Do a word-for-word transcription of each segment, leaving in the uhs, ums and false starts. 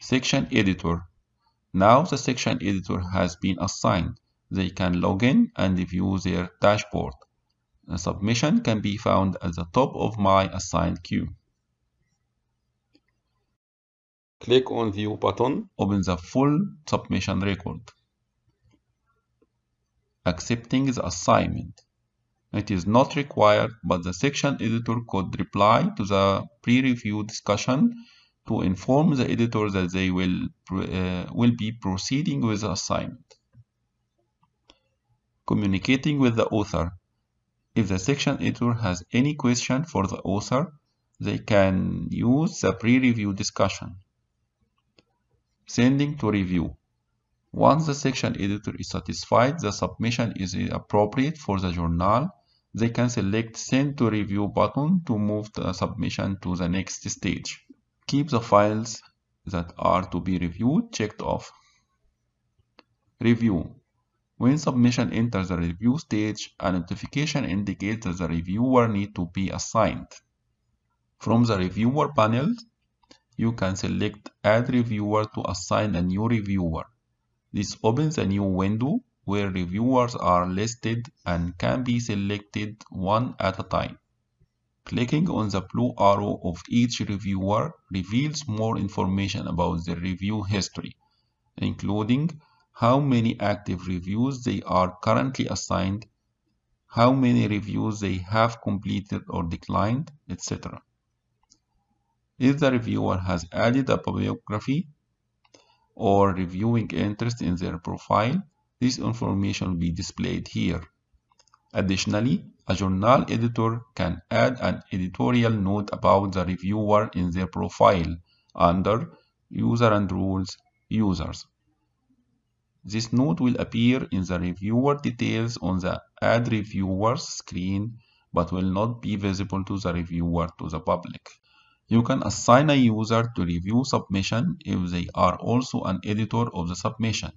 Section editor. Now the section editor has been assigned. They can log in and view their dashboard. A submission can be found at the top of my assigned queue. Click on View button, open the full submission record. Accepting the assignment. It is not required, but the section editor could reply to the pre-review discussion to inform the editor that they will, uh, will be proceeding with the assignment. Communicating with the author. If the section editor has any question for the author, they can use the pre-review discussion. Sending to review. Once the section editor is satisfied the submission is appropriate for the journal, they can select Send to Review button to move the submission to the next stage. Keep the files that are to be reviewed checked off. Review. When submission enters the review stage, a notification indicates that the reviewer needs to be assigned. From the reviewer panel, you can select Add Reviewer to assign a new reviewer. This opens a new window where reviewers are listed and can be selected one at a time. Clicking on the blue arrow of each reviewer reveals more information about their review history, including how many active reviews they are currently assigned, how many reviews they have completed or declined, et cetera. If the reviewer has added a bibliography or reviewing interest in their profile, this information will be displayed here. Additionally, a journal editor can add an editorial note about the reviewer in their profile under User and Rules Users. This note will appear in the reviewer details on the Add Reviewers screen, but will not be visible to the reviewer to the public. You can assign a user to review submission if they are also an editor of the submission.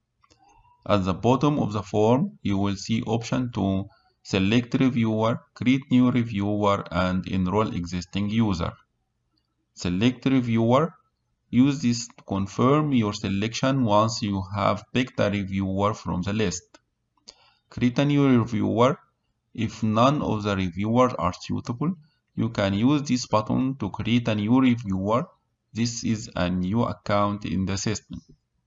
At the bottom of the form, you will see option to select reviewer, create new reviewer, and enroll existing user. Select reviewer. Use this to confirm your selection once you have picked a reviewer from the list. Create a new reviewer. If none of the reviewers are suitable, you can use this button to create a new reviewer. This is a new account in the system.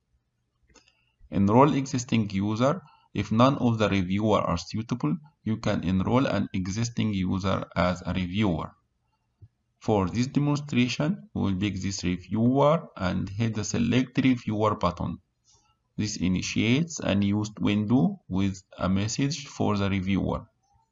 Enroll existing user. If none of the reviewers are suitable, you can enroll an existing user as a reviewer. For this demonstration, we will pick this reviewer and hit the Select Reviewer button. This initiates a new window with a message for the reviewer.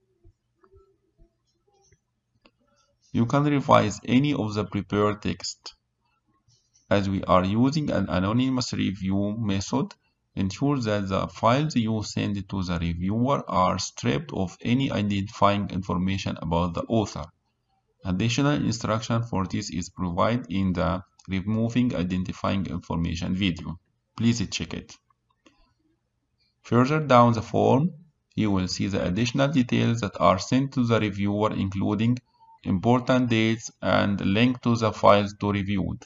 You can revise any of the prepared text. As we are using an anonymous review method, ensure that the files you send to the reviewer are stripped of any identifying information about the author. Additional instruction for this is provided in the Removing Identifying Information video. Please check it. Further down the form, you will see the additional details that are sent to the reviewer, including important dates and link to the files to reviewed.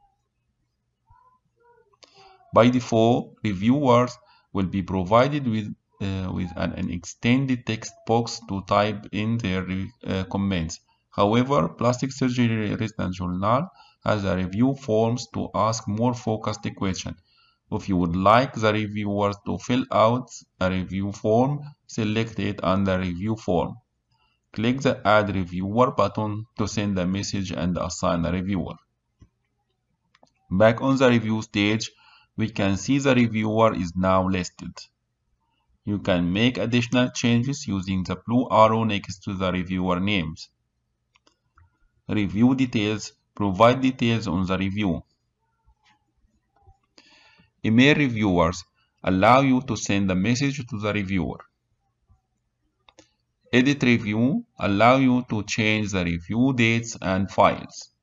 By default, reviewers will be provided with, uh, with an, an extended text box to type in their uh, comments. However, Plastic Surgery Resident Journal has a review forms to ask more focused questions. If you would like the reviewers to fill out a review form, select it under Review Form. Click the Add Reviewer button to send a message and assign a reviewer. Back on the review stage, we can see the reviewer is now listed. You can make additional changes using the blue arrow next to the reviewer names. Review details provide details on the review. Email reviewers allow you to send a message to the reviewer. Edit review allow you to change the review dates and files.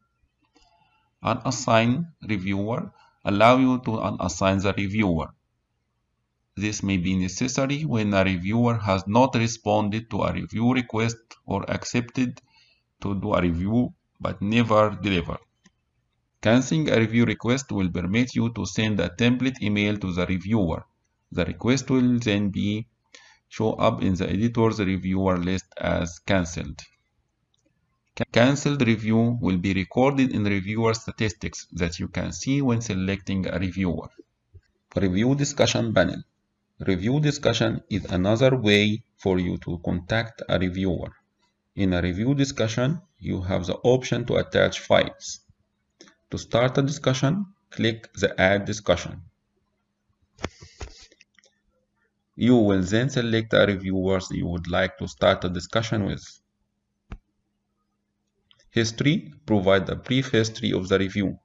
Unassign reviewer allow you to unassign the reviewer. This may be necessary when a reviewer has not responded to a review request or accepted to do a review but never delivered. Canceling a review request will permit you to send a template email to the reviewer. The request will then be show up in the editor's reviewer list as cancelled. Cancelled review will be recorded in reviewer statistics that you can see when selecting a reviewer. Review discussion panel. Review discussion is another way for you to contact a reviewer. In a review discussion, you have the option to attach files. To start a discussion, click the Add Discussion. You will then select the reviewers you would like to start a discussion with. History. Provide a brief history of the review.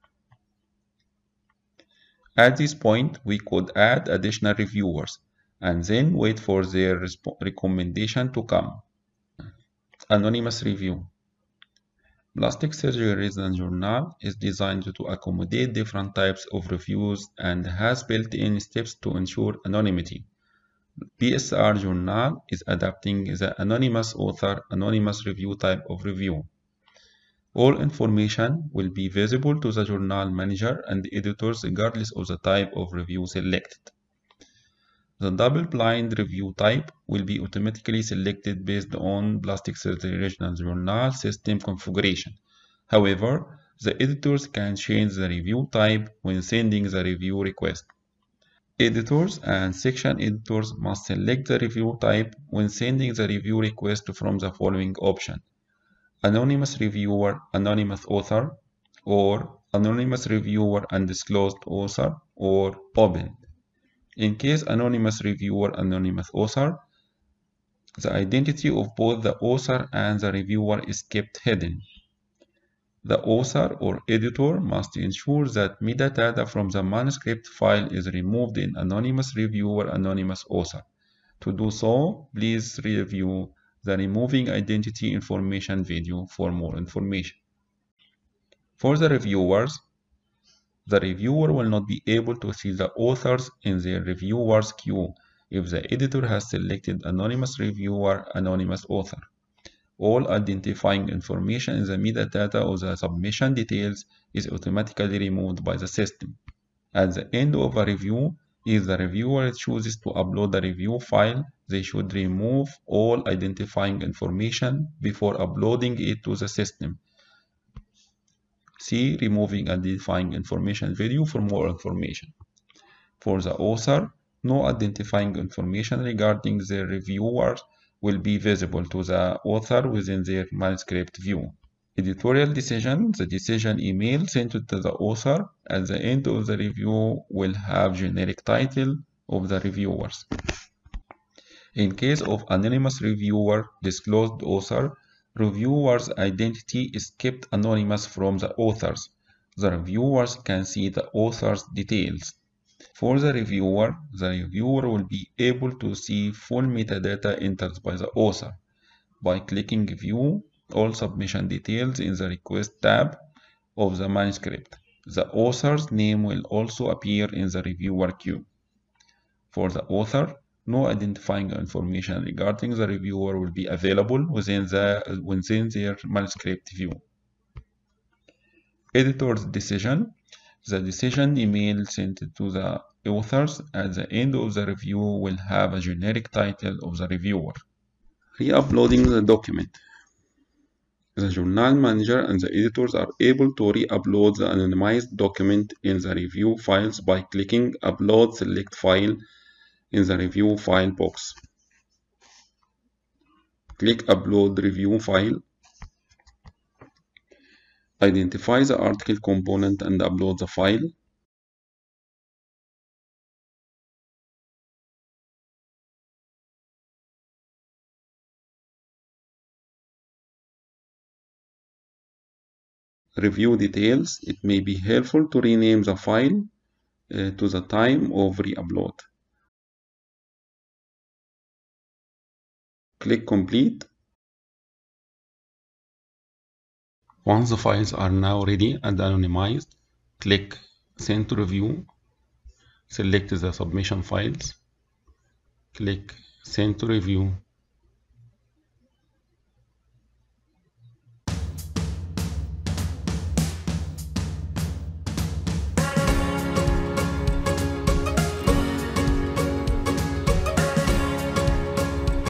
At this point, we could add additional reviewers and then wait for their recommendation to come. Anonymous review. Plastic Surgery Resonance Journal is designed to accommodate different types of reviews and has built-in steps to ensure anonymity. P S R Journal is adapting the anonymous author, anonymous review type of review. All information will be visible to the journal manager and editors regardless of the type of review selected. The double-blind review type will be automatically selected based on Plastic Surgery Resonance Journal system configuration. However, the editors can change the review type when sending the review request. Editors and section editors must select the review type when sending the review request from the following option: Anonymous Reviewer, Anonymous Author, or Anonymous Reviewer, Undisclosed Author, or Open. In case Anonymous Reviewer, Anonymous Author, the identity of both the author and the reviewer is kept hidden. The author or editor must ensure that metadata from the manuscript file is removed in Anonymous Reviewer, Anonymous Author. To do so, please review the Removing Identity Information video for more information. For the reviewers, the reviewer will not be able to see the authors in their reviewers queue if the editor has selected Anonymous Reviewer, Anonymous Author. All identifying information in the metadata of the submission details is automatically removed by the system. At the end of a review, if the reviewer chooses to upload the review file, they should remove all identifying information before uploading it to the system. See Removing Identifying Information video for more information. For the author, no identifying information regarding the reviewer will be visible to the author within their manuscript view. Editorial decision. The decision email sent to the author at the end of the review will have generic title of the reviewers. In case of anonymous reviewer, disclosed author, reviewer's identity is kept anonymous from the authors. The reviewers can see the author's details. For the reviewer, the reviewer will be able to see full metadata entered by the author. By clicking View All Submission Details in the Request tab of the manuscript, the author's name will also appear in the reviewer queue. For the author, no identifying information regarding the reviewer will be available within, the, within their manuscript view. Editor's decision. The decision email sent to the authors at the end of the review will have a generic title of the reviewer. Re-uploading the document. The journal manager and the editors are able to re-upload the anonymized document in the review files by clicking Upload Select File in the Review File box. Click Upload Review File. Identify the article component and upload the file. Review details. It may be helpful to rename the file uh, to the time of re-upload. Click Complete. Once the files are now ready and anonymized, click Send to Review. Select the submission files. Click Send to Review.